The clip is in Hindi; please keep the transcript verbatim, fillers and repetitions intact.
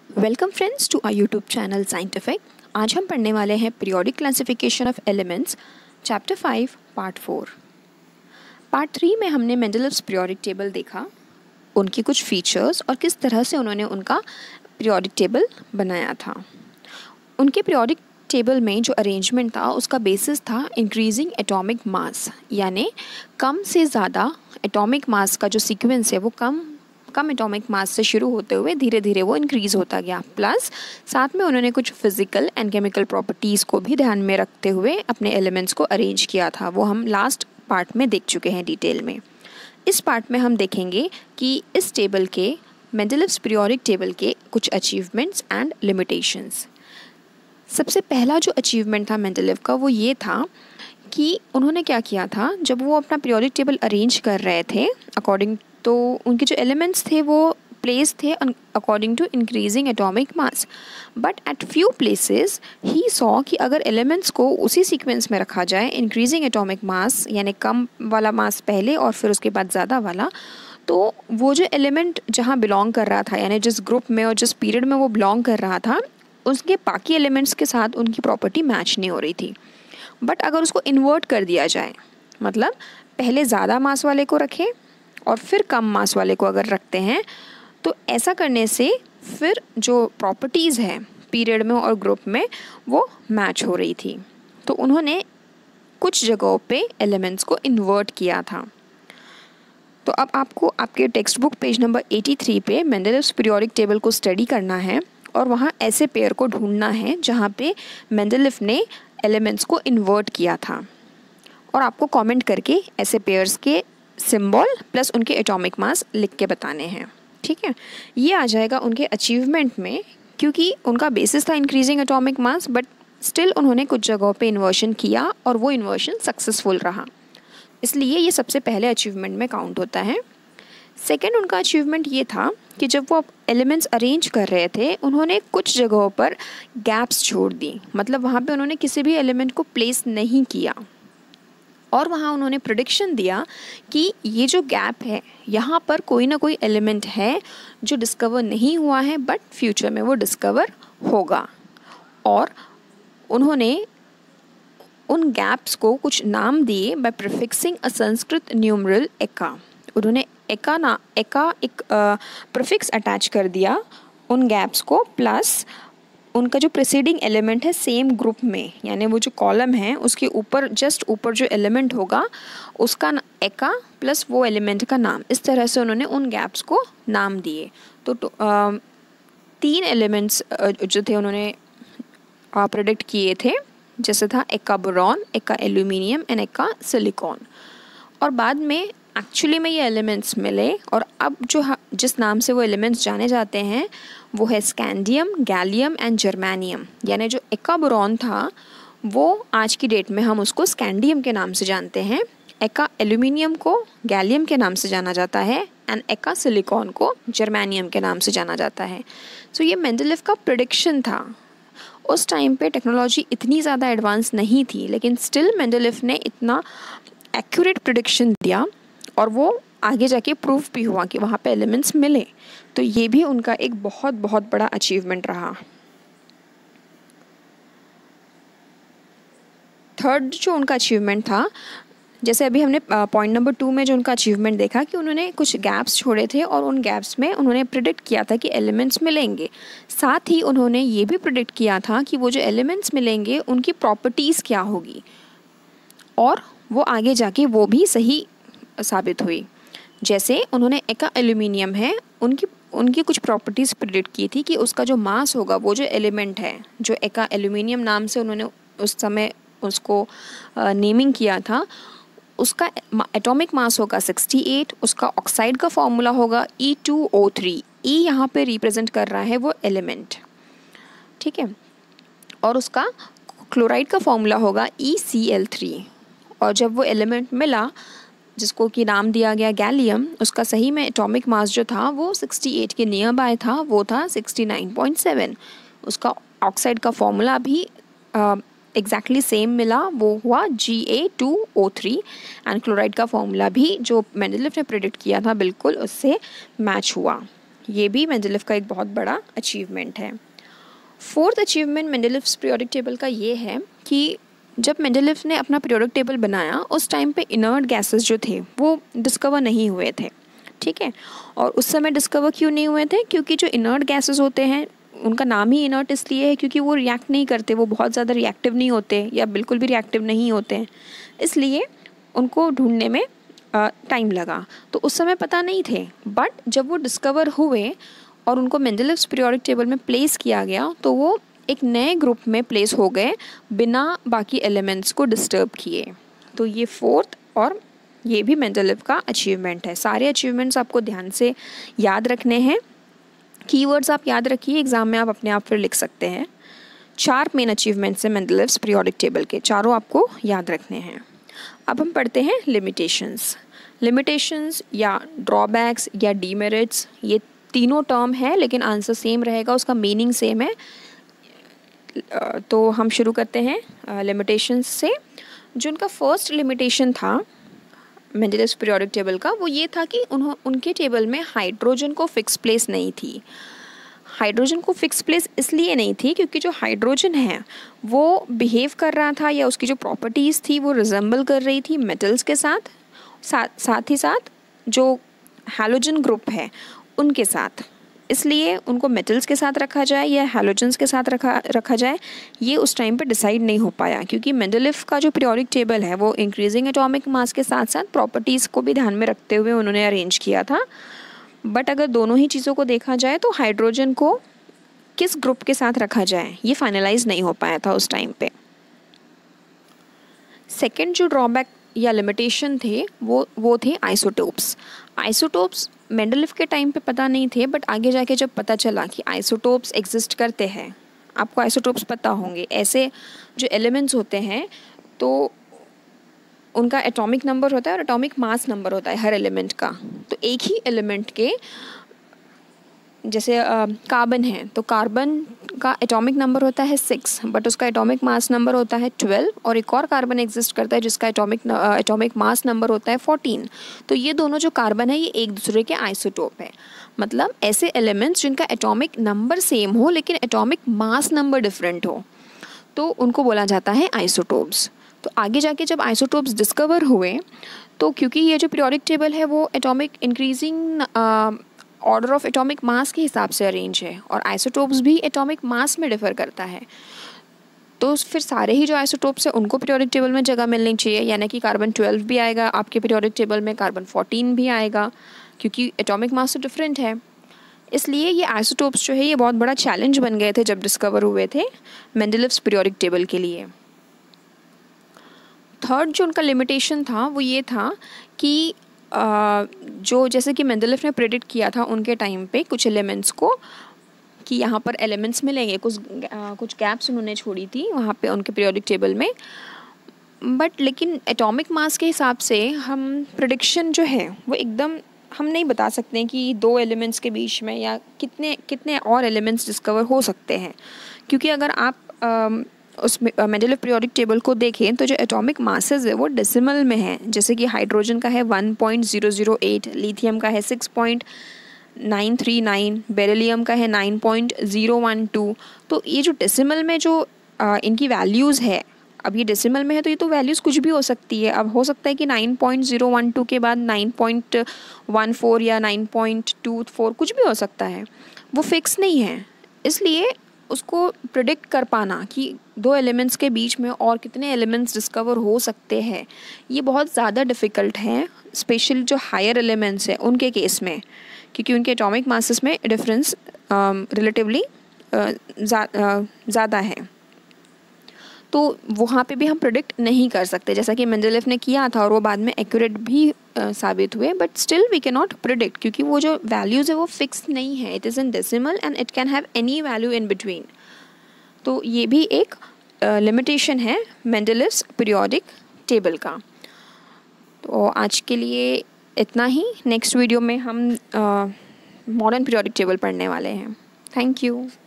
Welcome friends to our YouTube channel scientific. आज हम पढ़ने वाले हैं periodic classification of elements chapter five part four. Part three में हमने मेंडलीव्स पीरियोडिक टेबल देखा, उनकी कुछ फीचर्स और किस तरह से उन्होंने उनका पीरियोडिक टेबल बनाया था। उनके पीरियोडिक टेबल में जो अरेंजमेंट था उसका बेसिस था इंक्रीजिंग एटॉमिक मास, यानी कम से ज़्यादा एटॉमिक मास का जो सीक्वेंस है वो कम कम एटॉमिक मास से शुरू होते हुए धीरे धीरे वो इंक्रीज़ होता गया। प्लस साथ में उन्होंने कुछ फिजिकल एंड केमिकल प्रॉपर्टीज़ को भी ध्यान में रखते हुए अपने एलिमेंट्स को अरेंज किया था। वो हम लास्ट पार्ट में देख चुके हैं डिटेल में। इस पार्ट में हम देखेंगे कि इस टेबल के मेंडलीव्स पीरियोडिक टेबल के कुछ अचीवमेंट्स एंड लिमिटेशंस। सबसे पहला जो अचीवमेंट था मेंडलीव का वो ये था कि उन्होंने क्या किया था, जब वो अपना पीरियोडिक टेबल अरेंज कर रहे थे अकॉर्डिंग, तो उनके जो एलिमेंट्स थे वो प्लेस थे according to increasing atomic mass, but at few places he saw कि अगर एलिमेंट्स को उसी सीक्वेंस में रखा जाए, इंक्रीजिंग एटॉमिक मास यानी कम वाला मास पहले और फिर उसके बाद ज़्यादा वाला, तो वो जो एलिमेंट जहाँ बिलोंग कर रहा था यानी जिस ग्रुप में और जिस पीरियड में वो बिलोंग कर रहा था उसके बाकी एलिमेंट्स के साथ उनकी प्रॉपर्टी मैच नहीं हो रही थी। बट अगर उसको इन्वर्ट कर दिया जाए, मतलब पहले ज़्यादा मास वाले को रखें और फिर कम मास वाले को अगर रखते हैं, तो ऐसा करने से फिर जो प्रॉपर्टीज़ हैं पीरियड में और ग्रुप में वो मैच हो रही थी। तो उन्होंने कुछ जगहों पे एलिमेंट्स को इन्वर्ट किया था। तो अब आपको आपके टेक्स्ट बुक पेज नंबर तिरासी पे मेंडलीव्स पीरियोडिक टेबल को स्टडी करना है और वहाँ ऐसे पेयर को ढूंढना है जहाँ पे मेंडलीव ने एलिमेंट्स को इन्वर्ट किया था, और आपको कमेंट करके ऐसे पेयर्स के सिंबल प्लस उनके एटॉमिक मास लिख के बताने हैं। ठीक है, ये आ जाएगा उनके अचीवमेंट में, क्योंकि उनका बेसिस था increasing atomic mass, but still उन्होंने कुछ जगहों पे इन्वर्शन किया और वो इन्वर्शन सक्सेसफुल रहा, इसलिए ये सबसे पहले अचीवमेंट में काउंट होता है। सेकेंड उनका अचीवमेंट ये था कि जब वो एलिमेंट्स अरेंज कर रहे थे उन्होंने कुछ जगहों पर गैप्स छोड़ दी, मतलब वहाँ पे उन्होंने किसी भी एलिमेंट को प्लेस नहीं किया और वहाँ उन्होंने प्रेडिक्शन दिया कि ये जो गैप है यहाँ पर कोई ना कोई एलिमेंट है जो डिस्कवर नहीं हुआ है बट फ्यूचर में वो डिस्कवर होगा। और उन्होंने उन गैप्स को कुछ नाम दिए by prefixing a Sanskrit numeral eka. उन्होंने एका ना एका एक प्रीफिक्स अटैच कर दिया उन गैप्स को, प्लस उनका जो प्रीसीडिंग एलिमेंट है सेम ग्रुप में, यानी वो जो कॉलम है उसके ऊपर जस्ट ऊपर जो एलिमेंट होगा उसका एका प्लस वो एलिमेंट का नाम, इस तरह से उन्होंने उन गैप्स को नाम दिए। तो, तो आ, तीन एलिमेंट्स जो थे उन्होंने प्रेडिक्ट किए थे, जैसे था एका बोरॉन, एका एल्यूमिनियम एंड एका सिलिकॉन। और बाद में एक्चुअली में ये एलिमेंट्स मिले और अब जो जिस नाम से वो एलिमेंट्स जाने जाते हैं वो है स्कैंडियम, गैलियम एंड जर्मेनियम। यानी जो एका बोरॉन था वो आज की डेट में हम उसको स्कैंडियम के नाम से जानते हैं, एका एल्यूमिनियम को गैलियम के नाम से जाना जाता है एंड एका सिलिकॉन को जर्मेनियम के नाम से जाना जाता है। सो so, ये मेंडलीव का प्रेडिक्शन था। उस टाइम पे टेक्नोलॉजी इतनी ज़्यादा एडवांस नहीं थी, लेकिन स्टिल मेंडलीव ने इतना एक्यूरेट प्रेडिक्शन दिया और वो आगे जाके प्रूफ भी हुआ कि वहाँ पे एलिमेंट्स मिले। तो ये भी उनका एक बहुत बहुत बड़ा अचीवमेंट रहा। थर्ड जो उनका अचीवमेंट था, जैसे अभी हमने पॉइंट नंबर टू में जो उनका अचीवमेंट देखा कि उन्होंने कुछ गैप्स छोड़े थे और उन गैप्स में उन्होंने प्रिडिक्ट किया था कि एलिमेंट्स मिलेंगे। साथ ही उन्होंने ये भी प्रिडिक्ट किया था कि वो जो एलिमेंट्स मिलेंगे उनकी प्रॉपर्टीज़ क्या होगी, और वो आगे जाके वो भी सही साबित हुई। जैसे उन्होंने एका एल्यूमिनियम है उनकी उनकी कुछ प्रॉपर्टीज़ प्रिडिक्ट की थी कि उसका जो मास होगा, वो जो एलिमेंट है जो एका एल्यूमिनियम नाम से उन्होंने उस समय उसको नेमिंग किया था, उसका एटॉमिक मास होगा अड़सठ, उसका ऑक्साइड का फॉर्मूला होगा ई टू ओ थ्री। ई यहाँ पे रिप्रेजेंट कर रहा है वो एलिमेंट, ठीक है, और उसका क्लोराइड का फॉर्मूला होगा ई सी एल थ्री। और जब वो एलिमेंट मिला जिसको कि नाम दिया गया गैलियम, उसका सही में एटॉमिक मास जो था वो अड़सठ के नियर बाय था, वो था उनहत्तर पॉइंट सात। उसका ऑक्साइड का फॉर्मूला भी एग्जैक्टली uh, सेम मिला, वो हुआ G A two O three, and chloride का फॉर्मूला भी जो मेंडलीव ने प्रेडिक्ट किया था बिल्कुल उससे मैच हुआ। ये भी मेंडलीव का एक बहुत बड़ा अचीवमेंट है। Fourth achievement Mendeleev's periodic table का ये है कि जब मेंडलीव ने अपना पीरियोडिक टेबल बनाया उस टाइम पे इनर्ट गैसेस जो थे वो डिस्कवर नहीं हुए थे, ठीक है। और उस समय डिस्कवर क्यों नहीं हुए थे? क्योंकि जो इनर्ट गैसेस होते हैं उनका नाम ही इनर्ट इसलिए है क्योंकि वो रिएक्ट नहीं करते, वो बहुत ज़्यादा रिएक्टिव नहीं होते या बिल्कुल भी रिएक्टिव नहीं होते हैं, इसलिए उनको ढूंढने में टाइम लगा। तो उस समय पता नहीं थे, बट जब वो डिस्कवर हुए और उनको मेंडलीव्स पीरियोडिक टेबल में प्लेस किया गया तो वो एक नए ग्रुप में प्लेस हो गए बिना बाकी एलिमेंट्स को डिस्टर्ब किए। तो ये फोर्थ और ये भी मेंडलीव का अचीवमेंट है। सारे अचीवमेंट्स आपको ध्यान से याद रखने हैं, कीवर्ड्स आप याद रखिए, एग्जाम में आप अपने आप फिर लिख सकते हैं। चार मेन अचीवमेंट्स हैं मेंडलीव्स पीरियोडिक टेबल के, चारों आपको याद रखने हैं। अब हम पढ़ते हैं लिमिटेशंस। लिमिटेशंस या ड्रॉबैक्स या डीमेरिट्स, ये तीनों टर्म है लेकिन आंसर सेम रहेगा, उसका मीनिंग सेम है। तो हम शुरू करते हैं लिमिटेशंस से। जो उनका फर्स्ट लिमिटेशन था मेंडलीव्स पीरियोडिक टेबल का वो ये था कि उन्हों उनके टेबल में हाइड्रोजन को फिक्स प्लेस नहीं थी। हाइड्रोजन को फिक्स प्लेस इसलिए नहीं थी क्योंकि जो हाइड्रोजन है वो बिहेव कर रहा था या उसकी जो प्रॉपर्टीज़ थी वो रिजेंबल कर रही थी मेटल्स के साथ, साथ साथ ही साथ जो हैलोजन ग्रुप है उनके साथ, इसलिए उनको मेटल्स के साथ रखा जाए या हैलोजन्स के साथ रखा रखा जाए ये उस टाइम पे डिसाइड नहीं हो पाया। क्योंकि मेंडलीव का जो पीरियोडिक टेबल है वो इंक्रीजिंग एटॉमिक मास के साथ साथ प्रॉपर्टीज़ को भी ध्यान में रखते हुए उन्होंने अरेंज किया था। बट अगर दोनों ही चीज़ों को देखा जाए तो हाइड्रोजन को किस ग्रुप के साथ रखा जाए ये फाइनलाइज नहीं हो पाया था उस टाइम पे। सेकेंड जो ड्रॉबैक या लिमिटेशन थे वो वो थे आइसोटोप्स। आइसोटोप्स मेंडलीव के टाइम पे पता नहीं थे, बट आगे जाके जब पता चला कि आइसोटोप्स एग्जिस्ट करते हैं, आपको आइसोटोप्स पता होंगे, ऐसे जो एलिमेंट्स होते हैं तो उनका एटॉमिक नंबर होता है और एटॉमिक मास नंबर होता है हर एलिमेंट का। तो एक ही एलिमेंट के जैसे कार्बन है तो कार्बन का एटॉमिक नंबर होता है सिक्स, बट उसका एटॉमिक मास नंबर होता है ट्वेल्व, और एक और कार्बन एग्जिस्ट करता है जिसका एटॉमिक एटॉमिक मास नंबर होता है फोर्टीन। तो ये दोनों जो कार्बन है ये एक दूसरे के आइसोटोप है। मतलब ऐसे एलिमेंट्स जिनका एटॉमिक नंबर सेम हो लेकिन एटॉमिक मास नंबर डिफरेंट हो तो उनको बोला जाता है आइसोटोप्स। तो आगे जाके जब आइसोटोप्स डिस्कवर हुए तो क्योंकि ये जो पीरियोडिक टेबल है वो atomic increasing order of atomic mass के हिसाब से अरेंज है और आइसोटोप्स भी एटॉमिक मास में डिफर करता है, तो फिर सारे ही जो आइसोटोप्स हैं उनको पीरियोडिक टेबल में जगह मिलनी चाहिए। यानी कि कार्बन ट्वेल्व भी आएगा आपके पीरियोडिक टेबल में, कार्बन फोर्टीन भी आएगा क्योंकि एटॉमिक मास तो डिफरेंट है। इसलिए ये आइसोटोप्स जो है ये बहुत बड़ा चैलेंज बन गए थे जब डिस्कवर हुए थे मेंडलीव्स पीरियोडिक टेबल के लिए। थर्ड जो उनका लिमिटेशन था वो ये था कि Uh, जो जैसे कि मेंडलीव ने प्रेडिक्ट किया था उनके टाइम पे कुछ एलिमेंट्स को कि यहाँ पर एलिमेंट्स मिलेंगे, कुछ uh, कुछ गैप्स उन्होंने छोड़ी थी वहाँ पे उनके पीरियोडिक टेबल में। बट लेकिन एटॉमिक मास के हिसाब से हम प्रेडिक्शन जो है वो एकदम हम नहीं बता सकते हैं कि दो एलिमेंट्स के बीच में या कितने कितने और एलिमेंट्स डिस्कवर हो सकते हैं। क्योंकि अगर आप uh, उस मेंडलीव पीरियोडिक टेबल को देखें तो जो एटॉमिक मासेस है वो डेसिमल में है। जैसे कि हाइड्रोजन का है one point zero zero eight, lithium का है six point nine three nine, beryllium का है nine point zero one two. तो ये जो डेसिमल में जो आ, इनकी वैल्यूज़ है, अब ये डेसिमल में है तो ये तो वैल्यूज़ कुछ भी हो सकती है। अब हो सकता है कि nine point zero one two के बाद नाइन पॉइंट वन फोर या नाइन पॉइंट टू फोर कुछ भी हो सकता है, वो फिक्स नहीं है। इसलिए उसको प्रिडिक्ट कर पाना कि दो एलिमेंट्स के बीच में और कितने एलिमेंट्स डिस्कवर हो सकते हैं ये बहुत ज़्यादा डिफ़िकल्ट है, स्पेशली जो हायर एलिमेंट्स हैं उनके केस में, क्योंकि उनके एटॉमिक मासेस में डिफरेंस रिलेटिवली ज़्यादा है। तो वहाँ पे भी हम प्रिडिक्ट नहीं कर सकते, जैसा कि मेंडलीव ने किया था और वो बाद में एक्यूरेट भी uh, साबित हुए, but still we can not predict क्योंकि वो जो वैल्यूज़ है वो फिक्स नहीं है। It is in decimal and it can have any value in between. तो ये भी एक लिमिटेशन uh, है मेंडलीव्स पीरियोडिक टेबल का। तो आज के लिए इतना ही। नेक्स्ट वीडियो में हम मॉडर्न पीरियोडिक टेबल पढ़ने वाले हैं। Thank you.